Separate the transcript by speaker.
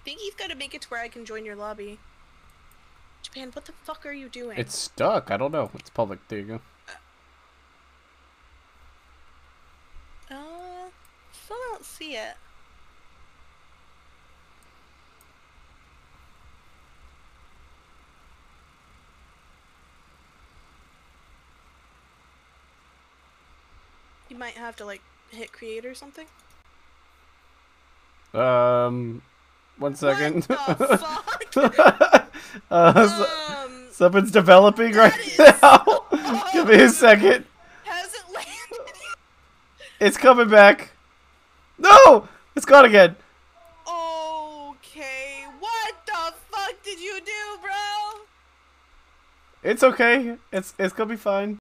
Speaker 1: think you've got to make it to where I can join your lobby. Japan, what the fuck are you doing?
Speaker 2: It's stuck. I don't know. It's public. There you go.
Speaker 1: Still don't see it. You might have to, like, hit create or something.
Speaker 2: 1 second.
Speaker 1: What the fuck?
Speaker 2: Something's developing right now. Give me a second.
Speaker 1: Hasn't landed.
Speaker 2: It's coming back. No! It's gone again.
Speaker 1: Okay, what the fuck did you do, bro?
Speaker 2: It's okay. It's gonna be fine.